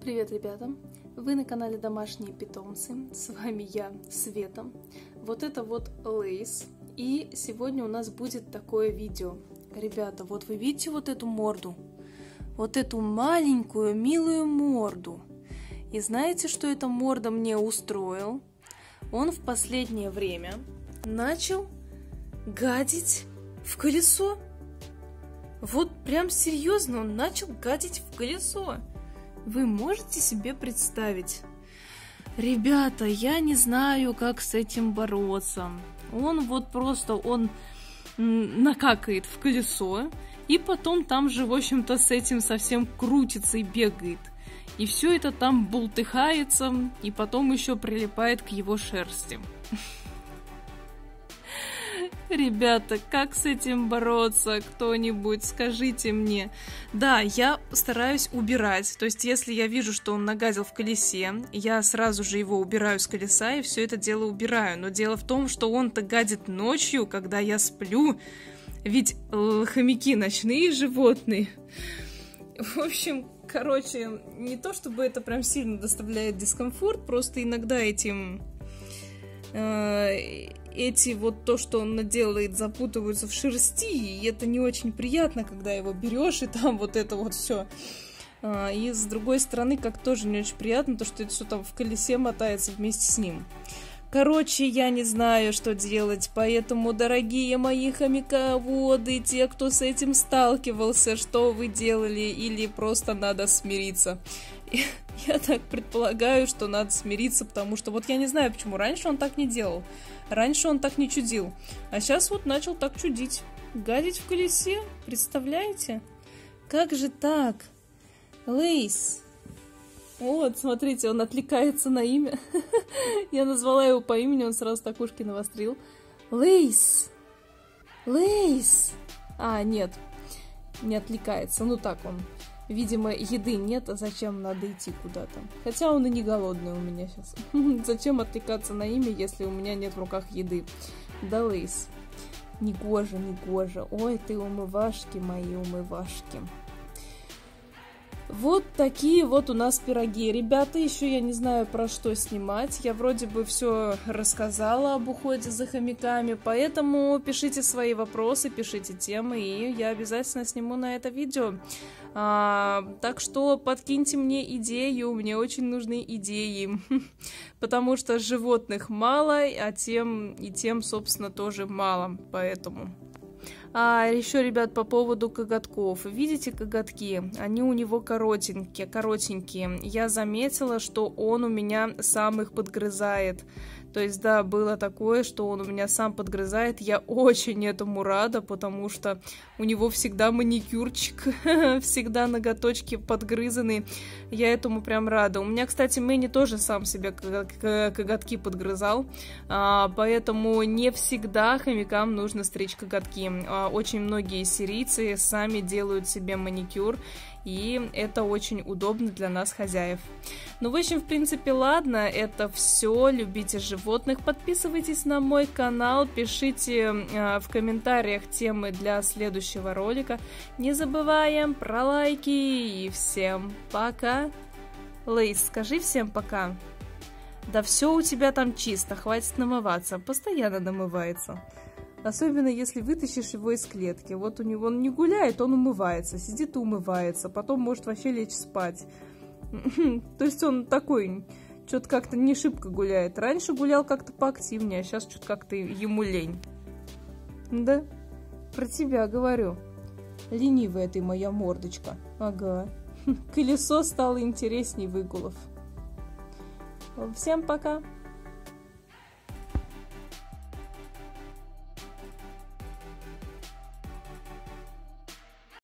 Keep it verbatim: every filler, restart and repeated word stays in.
Привет, ребята! Вы на канале Домашние питомцы. С вами я, Света. Вот это вот Лейс. И сегодня у нас будет такое видео. Ребята, вот вы видите вот эту морду? Вот эту маленькую, милую морду. И знаете, что эта морда мне устроил? Он в последнее время начал гадить в колесо. Вот прям серьезно, он начал гадить в колесо. Вы можете себе представить? Ребята, я не знаю, как с этим бороться. Он вот просто, он накакает в колесо, и потом там же, в общем-то, с этим совсем крутится и бегает. И все это там бултыхается, и потом еще прилипает к его шерсти. Ребята, как с этим бороться? Кто-нибудь, скажите мне. Да, я стараюсь убирать. То есть, если я вижу, что он нагадил в колесе, я сразу же его убираю с колеса и все это дело убираю. Но дело в том, что он-то гадит ночью, когда я сплю. Ведь э, хомяки ночные животные. В общем, короче, не то чтобы это прям сильно доставляет дискомфорт, просто иногда этим... Э, эти вот то, что он наделает, запутываются в шерсти, и это не очень приятно, когда его берешь, и там вот это вот все. И с другой стороны, как тоже не очень приятно, то, что это все там в колесе мотается вместе с ним. Короче, я не знаю, что делать, поэтому, дорогие мои хомяководы, те, кто с этим сталкивался, что вы делали, или просто надо смириться? Я так предполагаю, что надо смириться, потому что вот я не знаю, почему раньше он так не делал. Раньше он так не чудил. А сейчас вот начал так чудить. Гадить в колесе. Представляете? Как же так? Лейс. Вот, смотрите, он отвлекается на имя. Я назвала его по имени, он сразу так ушки навострил. Лейс. Лейс. А, нет. Не отвлекается. Ну так он. Видимо, еды нет, а зачем надо идти куда-то? Хотя он и не голодный у меня сейчас. Зачем отвлекаться на имя, если у меня нет в руках еды? Да, Лейс. Негоже, негоже. Ой, ты умывашки мои, умывашки. Вот такие вот у нас пироги. Ребята, еще я не знаю, про что снимать. Я вроде бы все рассказала об уходе за хомяками, поэтому пишите свои вопросы, пишите темы, и я обязательно сниму на это видео. А, так что подкиньте мне идею, мне очень нужны идеи, потому что животных мало, а тем и тем, собственно, тоже мало, поэтому... А еще, ребят, по поводу коготков. Видите коготки? Они у него коротенькие, коротенькие. Я заметила, что он у меня сам их подгрызает. То есть, да, было такое, что он у меня сам подгрызает. Я очень этому рада, потому что у него всегда маникюрчик, всегда ноготочки подгрызаны. Я этому прям рада. У меня, кстати, Мэнни тоже сам себе коготки подгрызал, поэтому не всегда хомякам нужно стричь коготки. Очень многие сирийцы сами делают себе маникюр, и это очень удобно для нас, хозяев. Ну, в общем, в принципе, ладно, это все. Любите животных, подписывайтесь на мой канал, пишите э, в комментариях темы для следующего ролика. Не забываем про лайки, и всем пока. Лейс, скажи всем пока. Да все у тебя там чисто, хватит намываться, постоянно намывается. Особенно, если вытащишь его из клетки. Вот у него он не гуляет, он умывается. Сидит и умывается. Потом может вообще лечь спать. То есть он такой, что-то как-то не шибко гуляет. Раньше гулял как-то поактивнее, а сейчас что-то как-то ему лень. Да? Про тебя говорю. Ленивая ты моя мордочка. Ага. Колесо стало интересней выгулов. Всем пока.